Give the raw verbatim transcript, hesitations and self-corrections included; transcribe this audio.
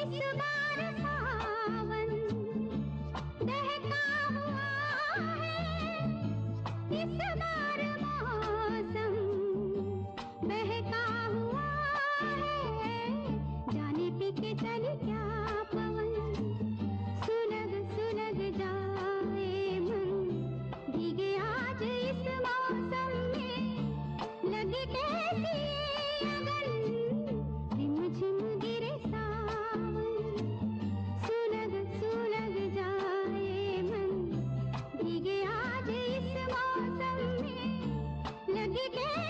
इस बार सावन दहका हुआ है, इस बार मौसम बहका हुआ है। जाने पी के चले क्या पवन, सुलग सुलग जाए मन, भीगे आज इस मौसम में लगे कैसी अगन, रिम झिम गिरे सावन, सुलग सुलग जाए मन, भीगे आज इस मौसम में लगे कैसी